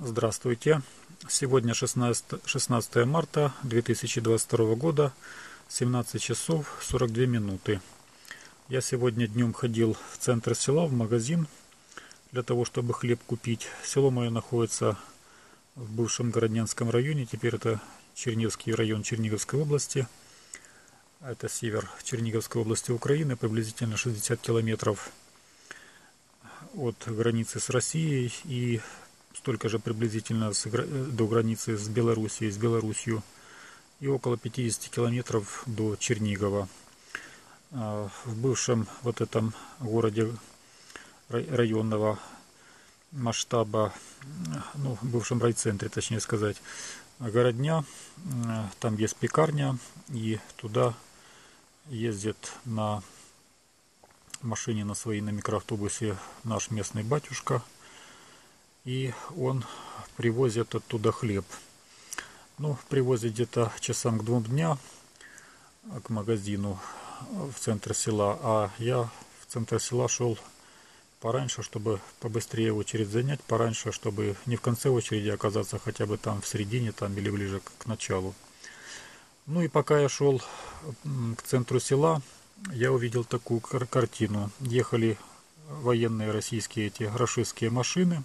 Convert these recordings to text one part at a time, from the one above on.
Здравствуйте! Сегодня 16 марта 2022 года, 17 часов 42 минуты. Я сегодня днем ходил в центр села, в магазин, для того, чтобы хлеб купить. Село мое находится в бывшем Городнянском районе, теперь это Черниговский район Черниговской области. Это север Черниговской области Украины, приблизительно 60 километров от границы с Россией и столько же приблизительно до границы с Белоруссией, с Белоруссию, и около 50 километров до Чернигова. В бывшем вот этом городе районного масштаба, ну, в бывшем райцентре, точнее сказать, Городня, там есть пекарня, и туда ездит на машине на своей, на микроавтобусе наш местный батюшка, и он привозит оттуда хлеб. Ну, привозит где-то часам к 2 дня к магазину в центр села, а я в центр села шел пораньше, чтобы побыстрее очередь занять, пораньше, чтобы не в конце очереди оказаться хотя бы там в середине, там или ближе к началу. Ну и пока я шел к центру села, я увидел такую картину. Ехали военные российские эти рашистские машины.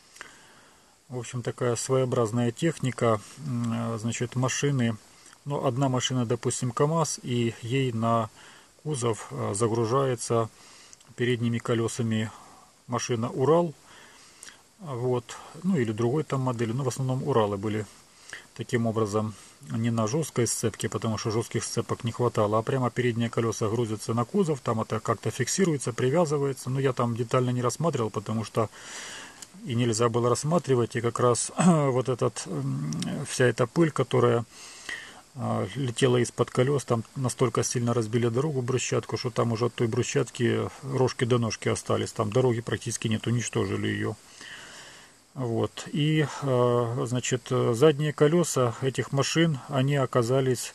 В общем, такая своеобразная техника. Значит, машины, ну, одна машина, допустим, КАМАЗ, и ей на кузов загружается передними колесами машина Урал. Вот. Ну, или другой там модели. Но в основном Уралы были таким образом не на жесткой сцепке, потому что жестких сцепок не хватало, а прямо передние колеса грузятся на кузов, там это как-то фиксируется, привязывается. Но я там детально не рассматривал, потому что и нельзя было рассматривать, и как раз вот вся эта пыль, которая летела из-под колес, там настолько сильно разбили дорогу, брусчатку, что там уже от той брусчатки рожки до ножки остались, там дороги практически нет, уничтожили ее. Вот. И, значит, задние колеса этих машин, они оказались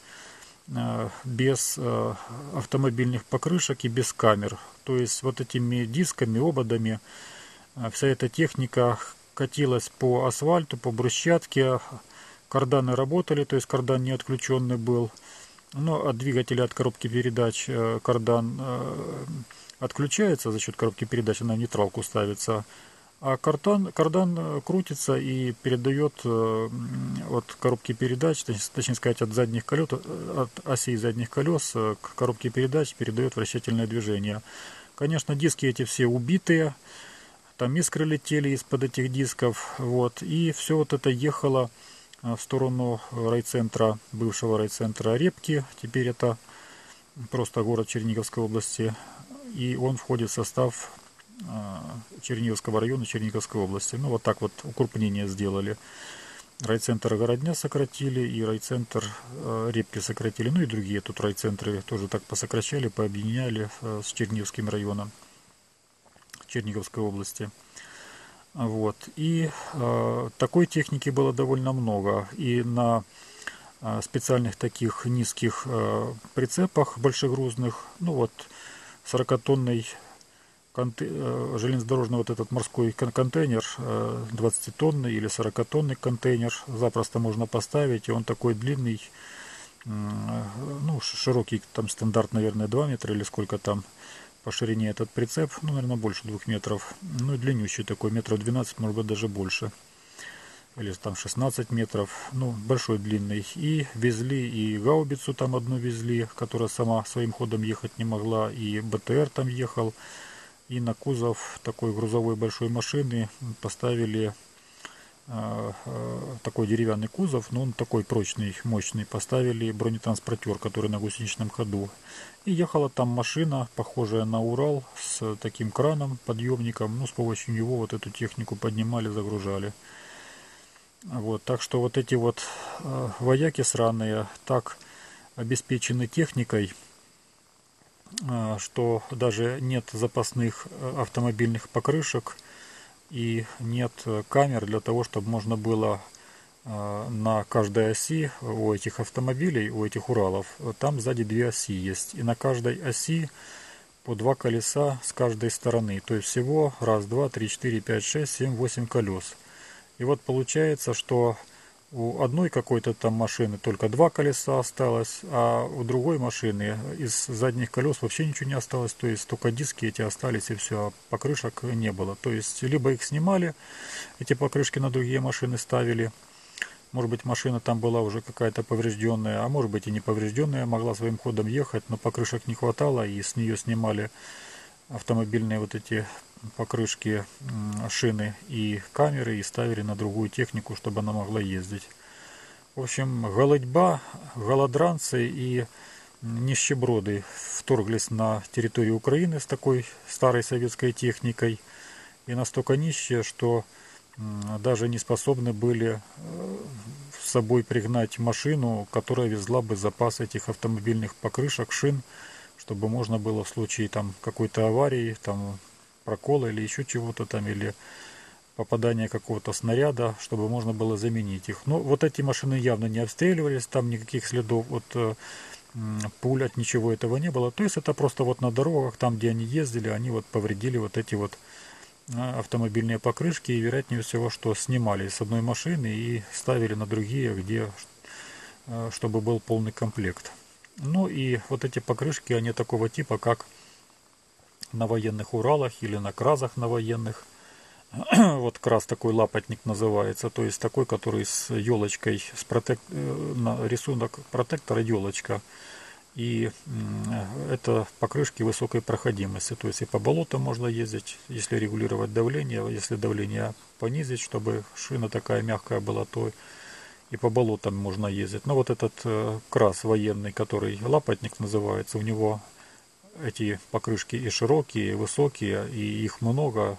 без автомобильных покрышек и без камер. То есть вот этими дисками, ободами вся эта техника катилась по асфальту, по брусчатке, карданы работали, то есть кардан не отключенный был, но от двигателя, от коробки передач кардан отключается за счет коробки передач, она в нейтралку ставится, а кардан крутится и передает от коробки передач, точнее сказать, от задних колес, от осей задних колес к коробке передач передает вращательное движение. Конечно, диски эти все убитые, там искры летели из-под этих дисков, вот, и все вот это ехало в сторону райцентра, бывшего райцентра Репки, теперь это просто город Черниговской области, и он входит в состав Черниговского района Черниговской области. Ну, вот так вот укрупнение сделали. Райцентр Городня сократили, и райцентр Репки сократили, ну и другие тут райцентры тоже так посокращали, пообъединяли с Черниговским районом Черниговской области. Вот. И такой техники было довольно много. И на специальных таких низких прицепах большегрузных, ну вот 40-тонный железнодорожный вот этот морской контейнер, 20-тонный или 40-тонный контейнер запросто можно поставить, и он такой длинный, ну, широкий, там стандарт, наверное, 2 метра или сколько там по ширине этот прицеп, ну, наверное, больше 2 метров, ну, и длиннющий такой, метров 12, может быть, даже больше, или там 16 метров, ну, большой, длинный, и везли и гаубицу там одну везли, которая сама своим ходом ехать не могла, и БТР там ехал, и на кузов такой грузовой большой машины поставили такой деревянный кузов, но он такой прочный, мощный, поставили бронетранспортер, который на гусеничном ходу. И ехала там машина, похожая на Урал, с таким краном, подъемником, ну, с помощью него вот эту технику поднимали, загружали. Вот, так что вот эти вот вояки сраные так обеспечены техникой, что даже нет запасных автомобильных покрышек и нет камер для того, чтобы можно было на каждой оси у этих автомобилей, у этих Уралов, там сзади 2 оси есть. И на каждой оси по 2 колеса с каждой стороны. То есть всего 1, 2, 3, 4, 5, 6, 7, 8 колес. И вот получается, что у одной какой-то там машины только 2 колеса осталось, а у другой машины из задних колес вообще ничего не осталось. То есть только диски эти остались и все, а покрышек не было. То есть либо их снимали, эти покрышки на другие машины ставили. Может быть, машина там была уже какая-то поврежденная, а может быть и не поврежденная, могла своим ходом ехать, но покрышек не хватало, и с нее снимали автомобильные вот эти покрышки, шины и камеры, и ставили на другую технику, чтобы она могла ездить. В общем, голодьба, голодранцы и нищеброды вторглись на территорию Украины с такой старой советской техникой, и настолько нищие, что даже не способны были с собой пригнать машину, которая везла бы запас этих автомобильных покрышек, шин, чтобы можно было в случае там какой-то аварии, там прокола или еще чего-то там, или попадания какого-то снаряда, чтобы можно было заменить их. Но вот эти машины явно не обстреливались, там никаких следов от пуль, от ничего этого не было. То есть это просто вот на дорогах, там где они ездили, они вот повредили вот эти вот автомобильные покрышки, и вероятнее всего, что снимали с одной машины и ставили на другие, где, чтобы был полный комплект. Ну и вот эти покрышки, они такого типа, как на военных Уралах или на кразах на военных. Вот краз такой лапотник называется, то есть такой, который с елочкой, с на рисунок протектора елочка. И это покрышки высокой проходимости, то есть и по болотам можно ездить, если регулировать давление, если давление понизить, чтобы шина такая мягкая была, то и по болотам можно ездить. Но вот этот краз военный, который лапотник называется, у него эти покрышки и широкие, и высокие, и их много.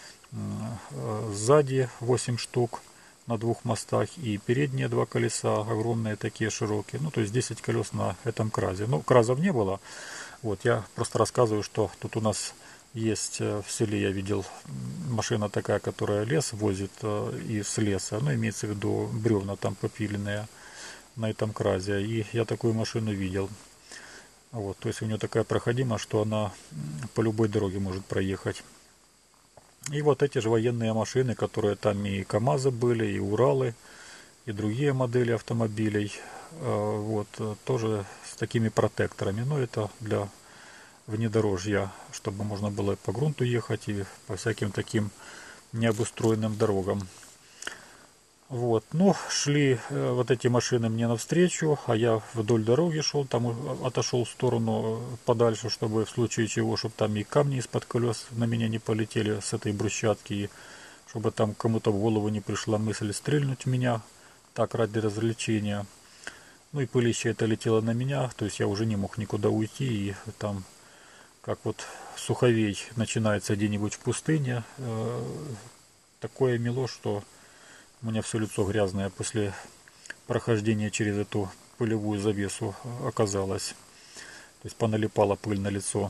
Сзади 8 штук на двух мостах, и передние 2 колеса огромные такие широкие, ну то есть 10 колес на этом кразе. Ну, кразов не было, вот я просто рассказываю, что тут у нас есть в селе, я видел машина такая, которая лес возит из леса, ну имеется в виду бревна там попиленные на этом кразе, и я такую машину видел. Вот, то есть у нее такая проходимость, что она по любой дороге может проехать. И вот эти же военные машины, которые там и КАМАЗы были, и Уралы, и другие модели автомобилей, вот, тоже с такими протекторами. Но это для внедорожья, чтобы можно было по грунту ехать и по всяким таким необустроенным дорогам. Вот, ну, шли вот эти машины мне навстречу, а я вдоль дороги шел, там отошел в сторону подальше, чтобы в случае чего, чтобы там и камни из-под колес на меня не полетели с этой брусчатки, и чтобы там кому-то в голову не пришла мысль стрельнуть в меня, так ради развлечения. Ну и пылище это летело на меня, то есть я уже не мог никуда уйти, и там, как вот суховей начинается где-нибудь в пустыне, такое мело, что у меня все лицо грязное после прохождения через эту пылевую завесу оказалось. То есть поналипала пыль на лицо.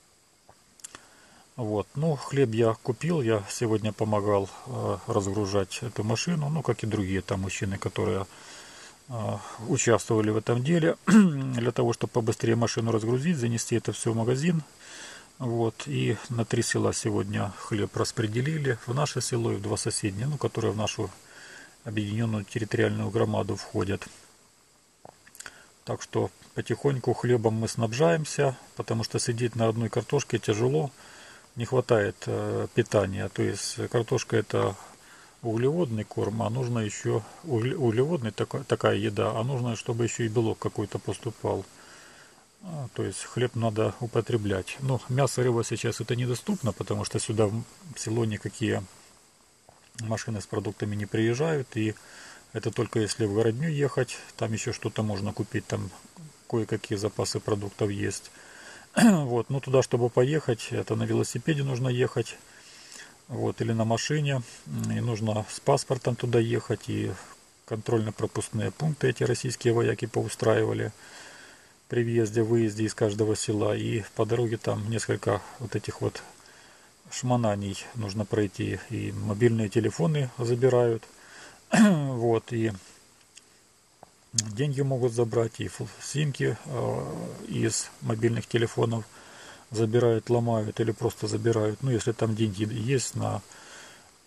Вот. Ну, хлеб я купил. Я сегодня помогал разгружать эту машину. Ну, как и другие там мужчины, которые участвовали в этом деле. Для того, чтобы побыстрее машину разгрузить, занести это все в магазин. Вот. И на 3 села сегодня хлеб распределили. В наше село и в 2 соседние, ну, которые в нашу объединенную территориальную громаду входят. Так что потихоньку хлебом мы снабжаемся, потому что сидеть на одной картошке тяжело, не хватает питания. То есть картошка это углеводный корм, а нужно еще углеводный такая еда, а нужно, чтобы еще и белок какой-то поступал. То есть хлеб надо употреблять. Но мясо, рыба сейчас это недоступно, потому что сюда в село никакие машины с продуктами не приезжают, и это только если в городню ехать, там еще что-то можно купить, там кое-какие запасы продуктов есть. Вот, ну туда, чтобы поехать, это на велосипеде нужно ехать, вот, или на машине, и нужно с паспортом туда ехать, и контрольно-пропускные пункты эти российские вояки поустраивали при въезде-выезде из каждого села, и по дороге там несколько вот этих вот шмонаний нужно пройти, и мобильные телефоны забирают, вот, и деньги могут забрать, и симки из мобильных телефонов забирают, ломают или просто забирают. Ну, если там деньги есть на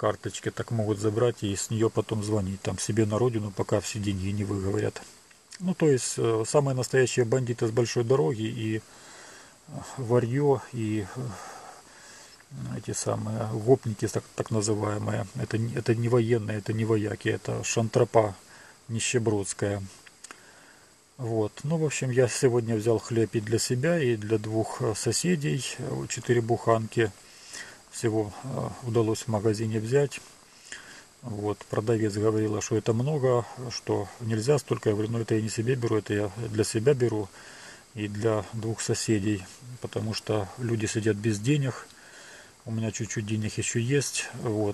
карточке, так могут забрать и с нее потом звонить там себе на родину, пока все деньги не выговорят. Ну, то есть, самые настоящие бандиты с большой дороги, и варье, и эти самые гопники, так называемые. Это не военные, это не вояки, это шантропа нищебродская. Вот. Ну, в общем, я сегодня взял хлеб и для себя, и для двух соседей. 4 буханки всего удалось в магазине взять. Вот. Продавец говорила, что это много, что нельзя столько. Я говорю, ну это я не себе беру, это я для себя беру и для двух соседей. Потому что люди сидят без денег. У меня чуть-чуть денег еще есть. Вот.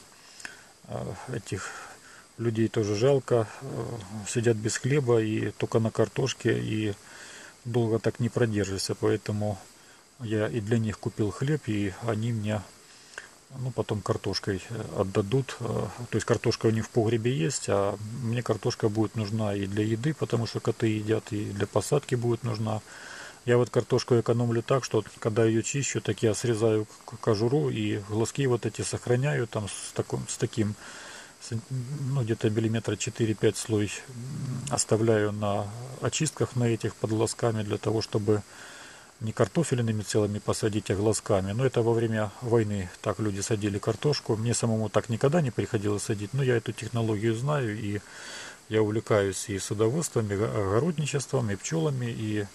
Этих людей тоже жалко, сидят без хлеба и только на картошке, и долго так не продержишься, поэтому я и для них купил хлеб, и они мне, ну, потом картошкой отдадут. То есть картошка у них в погребе есть, а мне картошка будет нужна и для еды, потому что коты едят, и для посадки будет нужна. Я вот картошку экономлю так, что когда ее чищу, так я срезаю кожуру и глазки вот эти сохраняю там с таким, ну, где-то миллиметра 4-5 слой оставляю на очистках на этих под глазками, для того, чтобы не картофельными целыми посадить, а глазками. Но это во время войны так люди садили картошку. Мне самому так никогда не приходилось садить, но я эту технологию знаю, и я увлекаюсь и садоводством, и огородничеством, и пчелами, и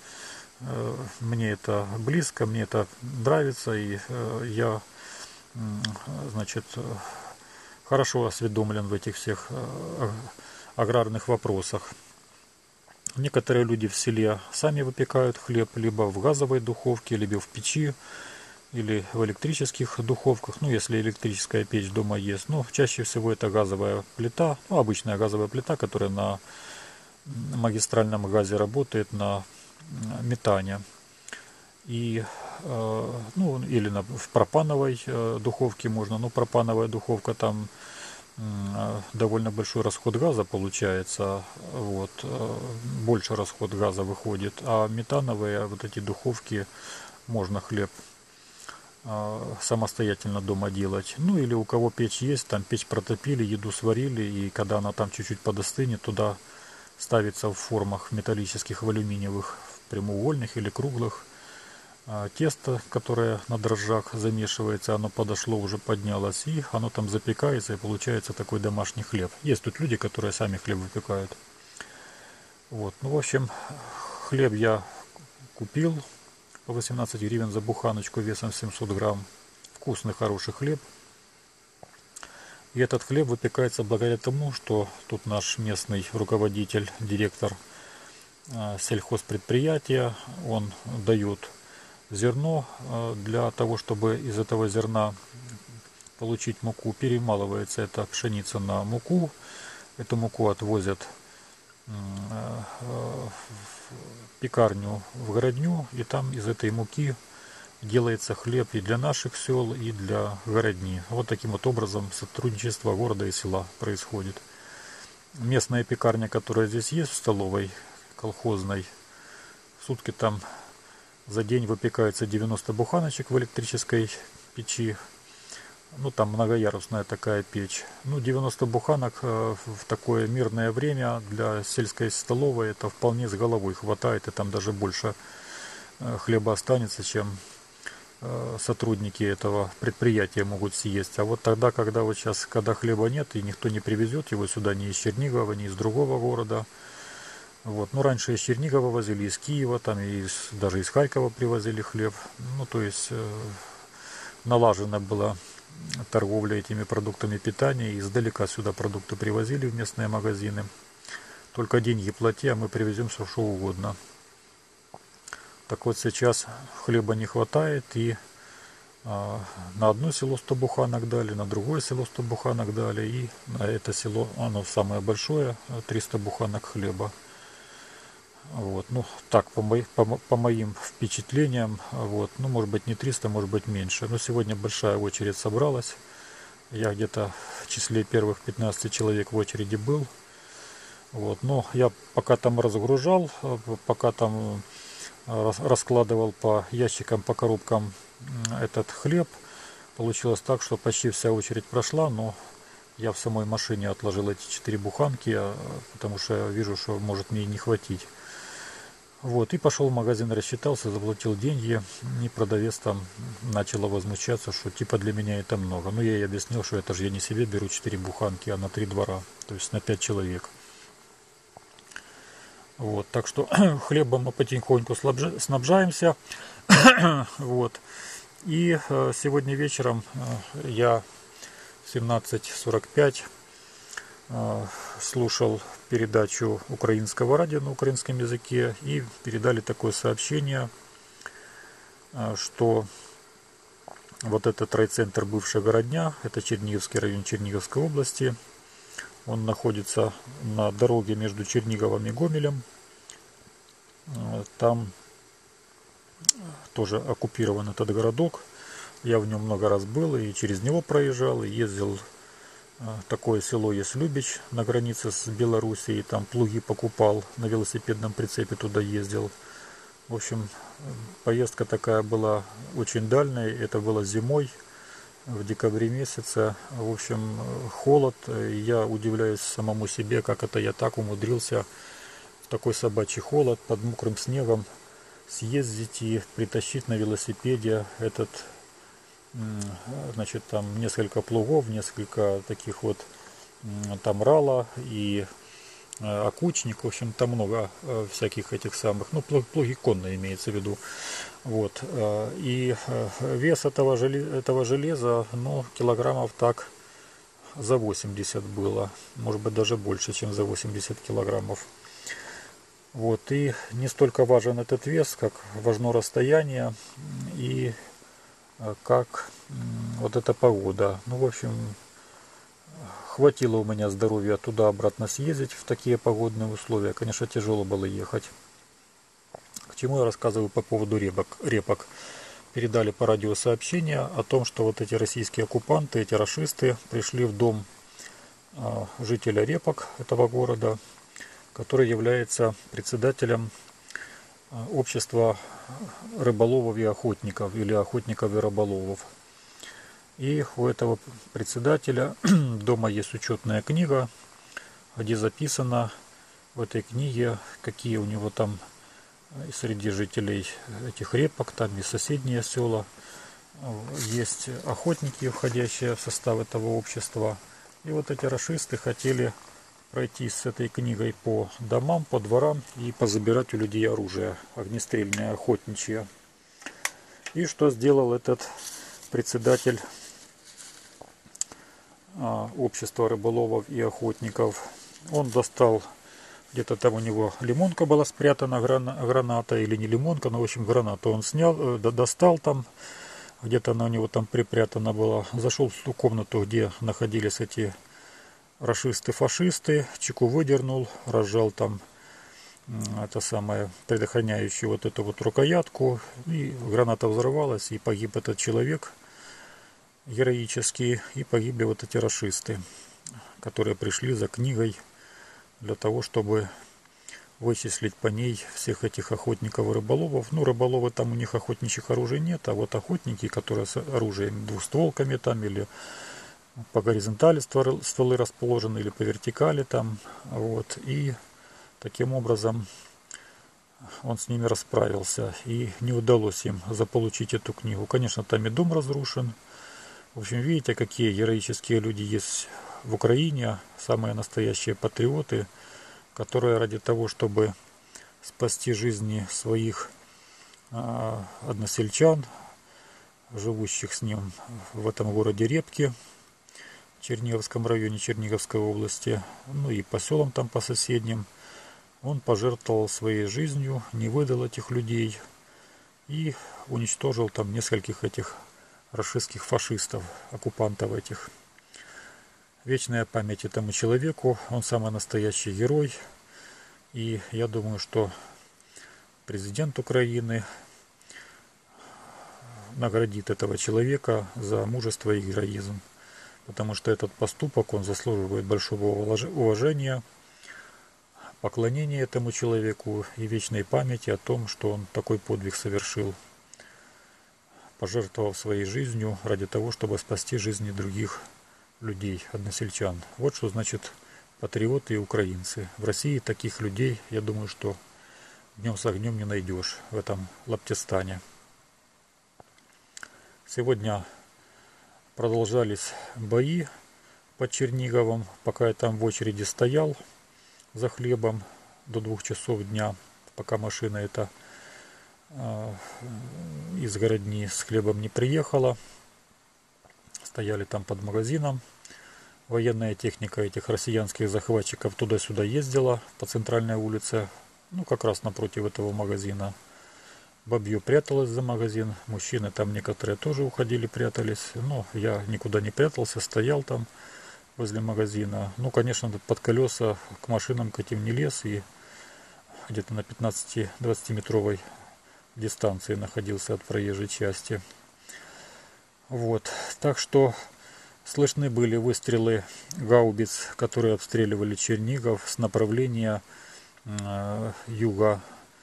мне это близко, мне это нравится, и я, значит, хорошо осведомлен в этих всех аграрных вопросах. Некоторые люди в селе сами выпекают хлеб либо в газовой духовке, либо в печи, или в электрических духовках, ну, если электрическая печь дома есть. Но чаще всего это газовая плита, ну, обычная газовая плита, которая на магистральном газе работает, на метане. И, ну, или в пропановой духовке можно, но пропановая духовка, там довольно большой расход газа получается, вот, больше расход газа выходит, а метановые вот эти духовки можно хлеб самостоятельно дома делать. Ну, или у кого печь есть, там печь протопили, еду сварили, и когда она там чуть-чуть подостынет, туда ставится в формах металлических, в алюминиевых, прямоугольных или круглых, тесто, которое на дрожжах замешивается, оно подошло, уже поднялось, и оно там запекается, и получается такой домашний хлеб. Есть тут люди, которые сами хлеб выпекают. Вот. Ну, в общем, хлеб я купил по 18 гривен за буханочку весом 700 грамм. Вкусный, хороший хлеб. И этот хлеб выпекается благодаря тому, что тут наш местный руководитель, директор сельхозпредприятия, он дает зерно для того, чтобы из этого зерна получить муку. Перемалывается эта пшеница на муку. Эту муку отвозят в пекарню в городню, и там из этой муки делается хлеб и для наших сел, и для городни. Вот таким вот образом сотрудничество города и села происходит. Местная пекарня, которая здесь есть в столовой колхозной, в сутки там за день выпекается 90 буханочек в электрической печи. Ну, там многоярусная такая печь. Ну, 90 буханок в такое мирное время для сельской столовой это вполне с головой хватает. И там даже больше хлеба останется, чем сотрудники этого предприятия могут съесть. А вот тогда, когда вот сейчас, когда хлеба нет и никто не привезет его сюда ни из Чернигова, ни из другого города. Вот. Ну, раньше из Чернигова возили, из Киева, там и даже из Харькова привозили хлеб. Ну, то есть налажена была торговля этими продуктами питания. И издалека сюда продукты привозили в местные магазины. Только деньги плати, а мы привезем все, что угодно. Так вот, сейчас хлеба не хватает, и на одно село 100 буханок дали, на другое село 100 буханок дали, и на это село, оно самое большое, 300 буханок хлеба. Вот, ну, так, по моим впечатлениям, вот, ну, может быть, не 300, может быть, меньше. Но сегодня большая очередь собралась. Я где-то в числе первых 15 человек в очереди был. Вот, но я пока там разгружал, пока там раскладывал по ящикам, по коробкам этот хлеб, Получилось так, что почти вся очередь прошла, но я в самой машине отложил эти 4 буханки, потому что я вижу, что может мне и не хватить. Вот, и пошел в магазин, рассчитался, заплатил деньги, и продавец там начал возмущаться, что типа для меня это много. Но я ей объяснил, что это же я не себе беру 4 буханки, а на 3 двора, то есть на 5 человек. Вот, так что хлебом мы потихоньку снабжаемся. Вот. И сегодня вечером я в 17:45 слушал передачу украинского радио на украинском языке, и передали такое сообщение, что вот этот райцентр бывшего Городня, это Черниговский район Черниговской области, он находится на дороге между Черниговым и Гомелем. Там тоже оккупирован этот городок. Я в нем много раз был и через него проезжал, и ездил. Такое село есть Любич на границе с Белоруссией, там плуги покупал, на велосипедном прицепе туда ездил. В общем, поездка такая была очень дальняя, это было зимой, в декабре месяце. В общем, холод, я удивляюсь самому себе, как это я так умудрился в такой собачий холод под мокрым снегом съездить и притащить на велосипеде этот, значит, там несколько плугов, несколько таких вот, там рала и окучник, в общем, там много всяких этих самых, ну, плуги конные имеется в виду. Вот. И вес этого железа, ну, килограммов так за 80 было, может быть, даже больше, чем за 80 килограммов. Вот. И не столько важен этот вес, как важно расстояние и как вот эта погода. Ну, в общем, хватило у меня здоровья туда-обратно съездить в такие погодные условия. Конечно, тяжело было ехать. К чему я рассказываю по поводу репок. Передали по радио сообщение о том, что вот эти российские оккупанты, эти рашисты, пришли в дом жителя Репок этого города, который является председателем общества рыболовов и охотников, или охотников и рыболовов. И у этого председателя дома есть учетная книга, где записано в этой книге, какие у него там среди жителей этих Репок, там и соседние села, есть охотники, входящие в состав этого общества. И вот эти рашисты хотели пройтись с этой книгой по домам, по дворам и позабирать у людей оружие огнестрельное, охотничье. И что сделал этот председатель общества рыболовов и охотников? Он достал, где-то там у него лимонка была спрятана, граната или не лимонка, но в общем гранату он снял, достал там, где-то она у него там припрятана была. Зашел в ту комнату, где находились эти рашисты-фашисты, чеку выдернул, разжал там это самое, предохраняющую вот эту вот рукоятку, и граната взорвалась, и погиб этот человек героический, и погибли вот эти рашисты, которые пришли за книгой для того, чтобы вычислить по ней всех этих охотников и рыболовов. Ну, рыболовы, там у них охотничьих оружий нет, а вот охотники, которые с оружием двустволками там, или по горизонтали стволы расположены, или по вертикали там, вот, и таким образом он с ними расправился, и не удалось им заполучить эту книгу. Конечно, там и дом разрушен. В общем, видите, какие героические люди есть в Украине, самые настоящие патриоты, которые ради того, чтобы спасти жизни своих односельчан, живущих с ним в этом городе Репки, в Черниговском районе Черниговской области, ну и по селам там по соседним, он пожертвовал своей жизнью, не выдал этих людей и уничтожил там нескольких этих рашистских фашистов, оккупантов этих. Вечная память этому человеку, он самый настоящий герой. И я думаю, что президент Украины наградит этого человека за мужество и героизм. Потому что этот поступок, он заслуживает большого уважения, поклонения этому человеку и вечной памяти о том, что он такой подвиг совершил. пожертвовав своей жизнью ради того, чтобы спасти жизни других людей, односельчан. Вот что значит патриоты и украинцы. В России таких людей, я думаю, что днем с огнем не найдешь в этом Лаптистане. Сегодня продолжались бои под Черниговом, пока я там в очереди стоял за хлебом до 2 часов дня, пока машина эта из Городни с хлебом не приехала. Стояли там под магазином. Военная техника этих россиянских захватчиков туда-сюда ездила по центральной улице, ну как раз напротив этого магазина. Бабье пряталась за магазин, мужчины там некоторые тоже уходили, прятались. Но я никуда не прятался, стоял там возле магазина. Ну, конечно, под колеса к машинам к этим не лез и где-то на 15-20 метровой дистанции находился от проезжей части. Вот, так что слышны были выстрелы гаубиц, которые обстреливали Чернигов с направления юга,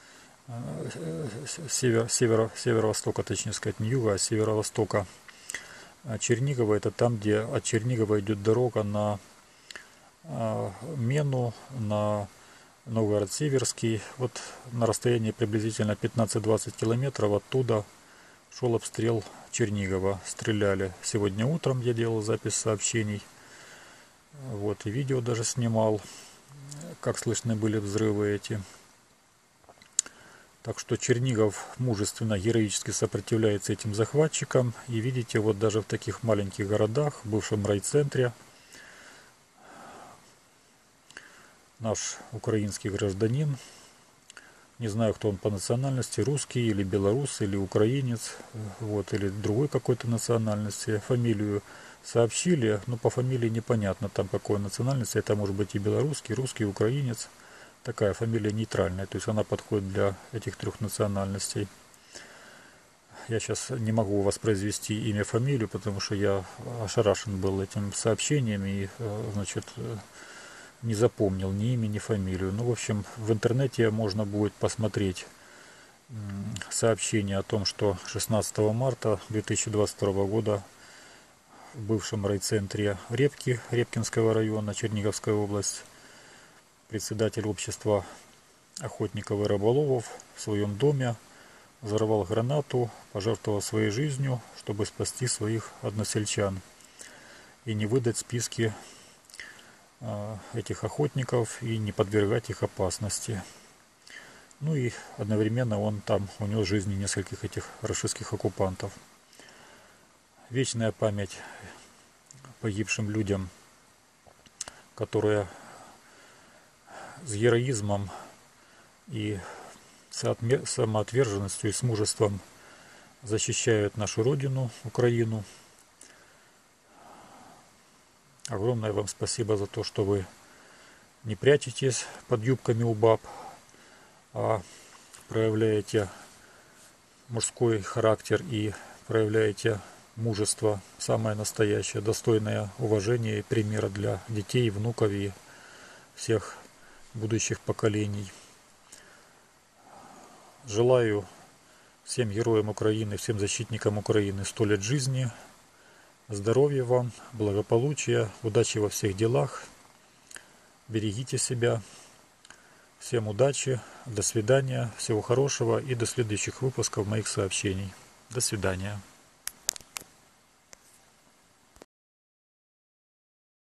северо-востока, точнее сказать, не юга, а северо-востока Чернигова. Это там, где от Чернигова идет дорога на Мену, на Новгород-Северский. Вот на расстоянии приблизительно 15-20 километров оттуда шел обстрел Чернигова. Стреляли. Сегодня утром я делал запись сообщений. Вот, и видео даже снимал, как слышны были взрывы эти. Так что Чернигов мужественно, героически сопротивляется этим захватчикам. И видите, вот даже в таких маленьких городах, в бывшем райцентре, наш украинский гражданин, не знаю, кто он по национальности, русский или белорус, или украинец, вот, или другой какой-то национальности, фамилию сообщили, но по фамилии непонятно там какой национальности, это может быть и белорусский, русский, украинец. Такая фамилия нейтральная, то есть она подходит для этих трех национальностей. Я сейчас не могу воспроизвести имя, фамилию, потому что я ошарашен был этим сообщением и, значит, не запомнил ни имя, ни фамилию. Ну, в общем, в интернете можно будет посмотреть сообщение о том, что 16 марта 2022 года в бывшем райцентре Репки, Репкинского района, Черниговская область, председатель общества охотников и рыболовов в своем доме взорвал гранату, пожертвовал своей жизнью, чтобы спасти своих односельчан и не выдать списки этих охотников и не подвергать их опасности. Ну и одновременно он там унес жизни нескольких этих рашистских оккупантов. Вечная память погибшим людям, которые с героизмом и самоотверженностью и с мужеством защищают нашу родину, Украину. Огромное вам спасибо за то, что вы не прячетесь под юбками у баб, а проявляете мужской характер и проявляете мужество, самое настоящее, достойное уважения и примера для детей, внуков и всех будущих поколений. Желаю всем героям Украины, всем защитникам Украины 100 лет жизни, здоровья вам, благополучия, удачи во всех делах, берегите себя, всем удачи, до свидания, всего хорошего и до следующих выпусков моих сообщений. До свидания.